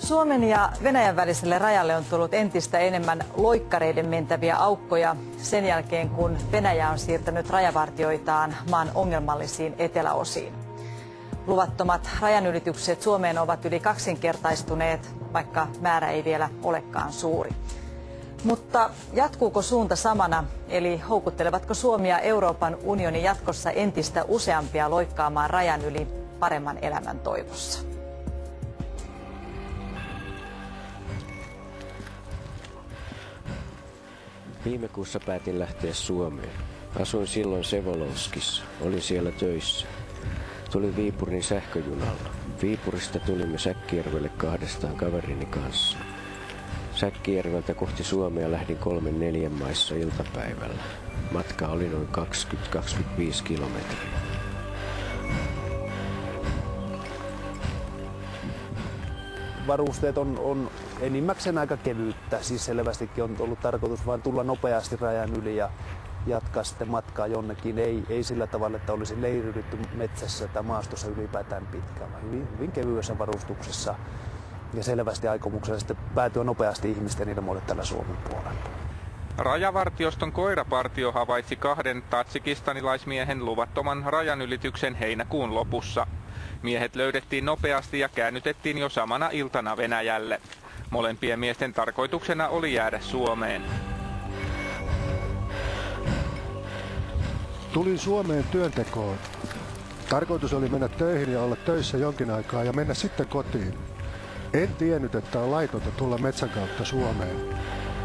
Suomen ja Venäjän väliselle rajalle on tullut entistä enemmän loikkareiden mentäviä aukkoja sen jälkeen, kun Venäjä on siirtänyt rajavartioitaan maan ongelmallisiin eteläosiin. Luvattomat rajanylitykset Suomeen ovat yli kaksinkertaistuneet, vaikka määrä ei vielä olekaan suuri. Mutta jatkuuko suunta samana, eli houkuttelevatko Suomi ja Euroopan unioni jatkossa entistä useampia loikkaamaan rajan yli paremman elämän toivossa? Viime kuussa päätin lähteä Suomeen. Asuin silloin Sevolovskissa. Olin siellä töissä. Tulin Viipurin sähköjunalla. Viipurista tulimme Säkkijärvelle kahdestaan kaverini kanssa. Säkkijärveltä kohti Suomea lähdin 3-4 maissa iltapäivällä. Matka oli noin 20-25 kilometriä. Varusteet on enimmäkseen aika kevyttä, siis selvästikin on ollut tarkoitus vain tulla nopeasti rajan yli ja jatkaa sitten matkaa jonnekin. Ei sillä tavalla, että olisi leirirytty metsässä tai maastossa ylipäätään pitkään, vaan hyvin kevyessä varustuksessa ja selvästi aikomuksella sitten päätyä nopeasti ihmisten ilmoille tällä Suomen puolella. Rajavartioston koirapartio havaitsi 2 tadžikistanilaismiehen luvattoman rajanylityksen heinäkuun lopussa. Miehet löydettiin nopeasti ja käännytettiin jo samana iltana Venäjälle. Molempien miesten tarkoituksena oli jäädä Suomeen. Tulin Suomeen työntekoon. Tarkoitus oli mennä töihin ja olla töissä jonkin aikaa ja mennä sitten kotiin. En tiennyt, että on laitonta tulla metsän kautta Suomeen.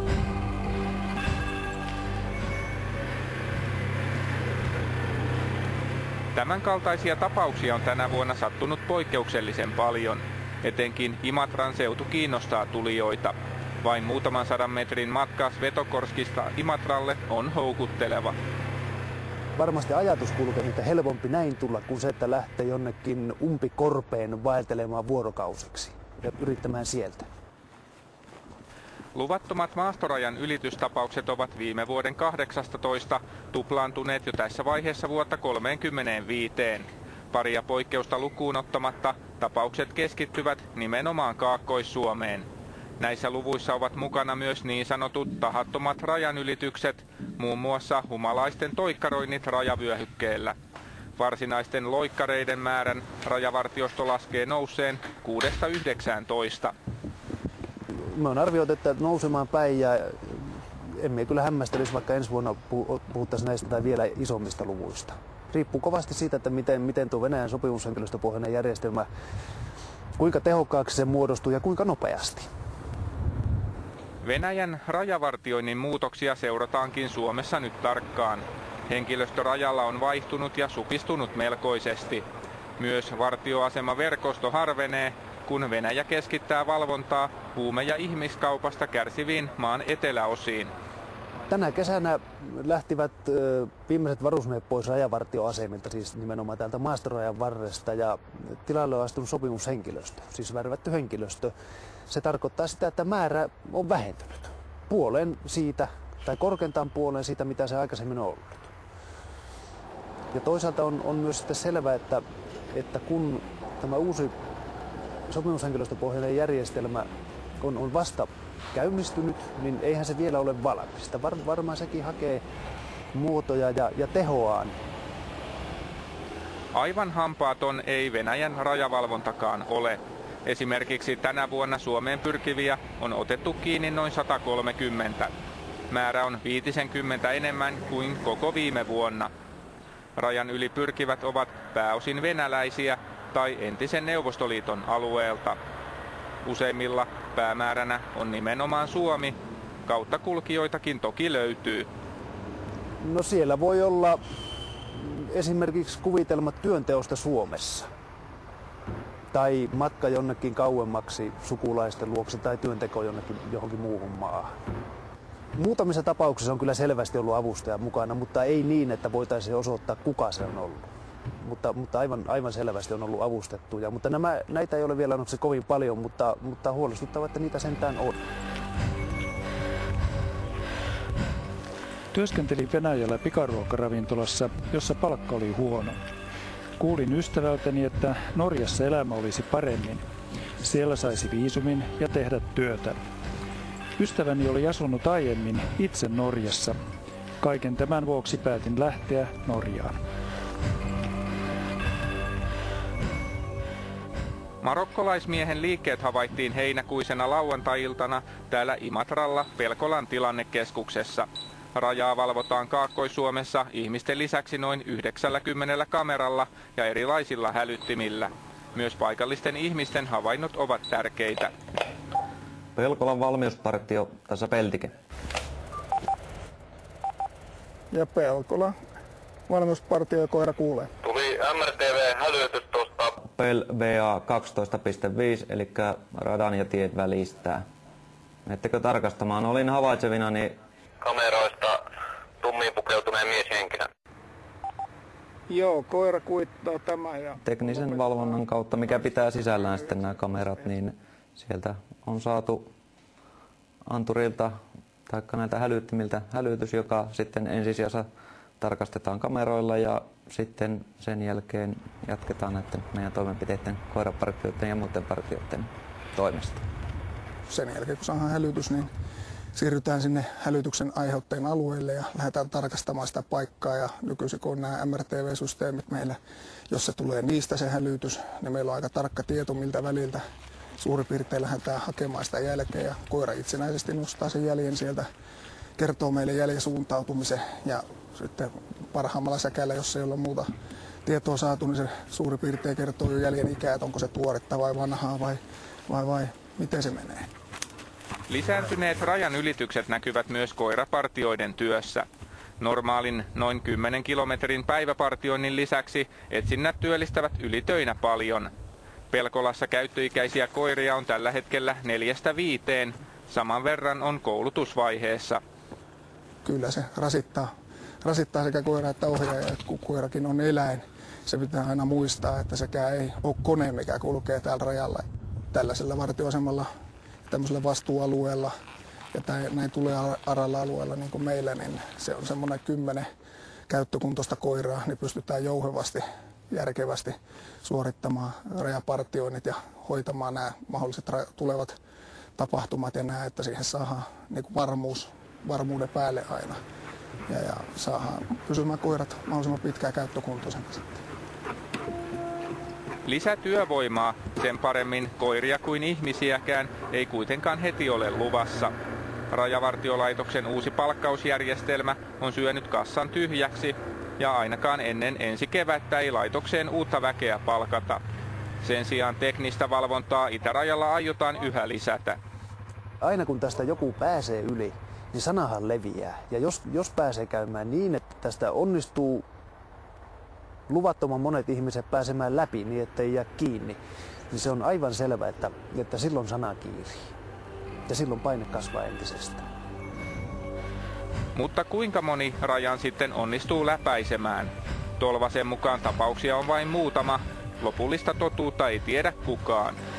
Tämänkaltaisia tapauksia on tänä vuonna sattunut poikkeuksellisen paljon. Etenkin Imatran seutu kiinnostaa tulijoita. Vain muutaman 100 metrin matka Svetokorskista Imatralle on houkutteleva. Varmasti ajatus kulkee, että helpompi näin tulla kuin se, että lähtee jonnekin umpikorpeen vaeltelemaan vuorokausiksi ja yrittämään sieltä. Luvattomat maastorajan ylitystapaukset ovat viime vuoden 18 tuplaantuneet jo tässä vaiheessa vuotta 35. Paria poikkeusta lukuun ottamatta tapaukset keskittyvät nimenomaan Kaakkois-Suomeen. Näissä luvuissa ovat mukana myös niin sanotut tahattomat rajanylitykset, muun muassa humalaisten toikkaroinnit rajavyöhykkeellä. Varsinaisten loikkareiden määrän rajavartiosto laskee nousseen 6–19. Me on arvioitu, että nousemaan päin ja emme kyllä hämmästelisi, vaikka ensi vuonna puhuttaisiin näistä tai vielä isommista luvuista. Riippuu kovasti siitä, että miten tuo Venäjän sopimushenkilöstöpohjainen järjestelmä, kuinka tehokkaaksi se muodostuu ja kuinka nopeasti. Venäjän rajavartioinnin muutoksia seurataankin Suomessa nyt tarkkaan. Henkilöstö rajalla on vaihtunut ja supistunut melkoisesti. Myös vartioasemaverkosto harvenee, kun Venäjä keskittää valvontaa huume- ja ihmiskaupasta kärsiviin maan eteläosiin. Tänä kesänä lähtivät viimeiset varusmiehet pois rajavartioasemilta, siis nimenomaan täältä maastorajan varresta, ja tilalle on astunut sopimushenkilöstö, siis värvätty henkilöstö. Se tarkoittaa sitä, että määrä on vähentynyt puolen siitä, tai korkeintaan puolen siitä, mitä se aikaisemmin on ollut. Ja toisaalta on myös sitten selvää, että kun tämä uusi sopimushenkilöstöpohjainen järjestelmä on vasta käynnistynyt, niin eihän se vielä ole valmis. Varmaan sekin hakee muotoja ja tehoaan. Aivan hampaaton ei Venäjän rajavalvontakaan ole. Esimerkiksi tänä vuonna Suomeen pyrkiviä on otettu kiinni noin 130. Määrä on 50 enemmän kuin koko viime vuonna. Rajan yli pyrkivät ovat pääosin venäläisiä tai entisen Neuvostoliiton alueelta. Useimmilla päämääränä on nimenomaan Suomi. Kauttakulkijoitakin toki löytyy. No siellä voi olla esimerkiksi kuvitelmat työnteosta Suomessa. Tai matka jonnekin kauemmaksi sukulaisten luokse tai työnteko johonkin muuhun maahan. Muutamissa tapauksissa on kyllä selvästi ollut avustaja mukana, mutta ei niin, että voitaisiin osoittaa, kuka se on ollut. Mutta aivan selvästi on ollut avustettuja. Mutta näitä ei ole vielä ollut se kovin paljon, mutta huolestuttavaa, että niitä sentään on. Työskentelin Venäjällä pikaruokaravintolassa, jossa palkka oli huono. Kuulin ystävältäni, että Norjassa elämä olisi paremmin. Siellä saisi viisumin ja tehdä työtä. Ystäväni oli asunut aiemmin itse Norjassa. Kaiken tämän vuoksi päätin lähteä Norjaan. Marokkolaismiehen liikkeet havaittiin heinäkuisena lauantai-iltana täällä Imatralla Pelkolan tilannekeskuksessa. Rajaa valvotaan Kaakkois-Suomessa ihmisten lisäksi noin 90 kameralla ja erilaisilla hälyttimillä. Myös paikallisten ihmisten havainnot ovat tärkeitä. Pelkolan valmiuspartio, tässä Peltike. Ja Pelkola. Valmiuspartio ja koira kuulee. Tuli MRTV-hälytys tuosta. Pel VA 12.5, eli radan ja tiet välistää. Ettekö tarkastamaan? Olin havaitsevinani Kameroista tummiin pukeutuneen mieshenkilön. Joo, koira kuittaa tämä ja... teknisen valvonnan kautta, mikä pitää sisällään sitten nämä kamerat, niin sieltä on saatu anturilta tai näiltä hälyttimiltä hälytys, joka sitten ensisijassa tarkastetaan kameroilla ja sitten sen jälkeen jatketaan näiden meidän toimenpiteiden koirapartioiden ja muiden partioiden toimesta. Sen jälkeen kun saadaan hälytys, niin siirrytään sinne hälytyksen aiheutteen alueelle ja lähdetään tarkastamaan sitä paikkaa. Ja nykyisin kun on nämä MRTV-systeemit meillä, jos se tulee niistä se hälytys, niin meillä on aika tarkka tieto miltä väliltä suurin piirtein lähdetään hakemaan sitä jälkeä. Ja koira itsenäisesti nostaa sen jäljen sieltä, kertoo meille jäljen suuntautumisen ja sitten parhaimmalla säkällä, jos ei ole muuta tietoa saatu, niin se suurin piirtein kertoo jo jäljen ikää, että onko se tuoretta vai vanhaa vai miten se menee. Lisääntyneet rajan ylitykset näkyvät myös koirapartioiden työssä. Normaalin noin 10 kilometrin päiväpartioinnin lisäksi etsinnät työllistävät ylitöinä paljon. Pelkolassa käyttöikäisiä koiria on tällä hetkellä 4-5. Saman verran on koulutusvaiheessa. Kyllä se rasittaa sekä koira että ohjaaja, kun koirakin on eläin. Se pitää aina muistaa, että sekään ei ole kone, mikä kulkee täällä rajalla. Tällaisella vartioasemalla, tämmöisellä vastuualueella ja näin tulee aralla alueella niin kuin meillä, niin se on semmoinen 10 käyttökuntoista koiraa, niin pystytään jouhevasti, järkevästi suorittamaan rajapartioinnit ja hoitamaan nämä mahdolliset tulevat tapahtumat ja nämä, että siihen saadaan niin kuin varmuuden päälle aina ja saadaan pysymään koirat mahdollisimman pitkään käyttökuntoisena sitten. Lisätyövoimaa, sen paremmin koiria kuin ihmisiäkään, ei kuitenkaan heti ole luvassa. Rajavartiolaitoksen uusi palkkausjärjestelmä on syönyt kassan tyhjäksi ja ainakaan ennen ensi kevättä ei laitokseen uutta väkeä palkata. Sen sijaan teknistä valvontaa itärajalla aiotaan yhä lisätä. Aina kun tästä joku pääsee yli, niin sanahan leviää. Ja jos pääsee käymään niin, että tästä onnistuu luvattoman monet ihmiset pääsemään läpi niin, ettei jää kiinni, niin se on aivan selvä, että silloin sana kiirii. Ja silloin paine kasvaa entisestään. Mutta kuinka moni rajan sitten onnistuu läpäisemään? Tolvasen mukaan tapauksia on vain muutama. Lopullista totuutta ei tiedä kukaan.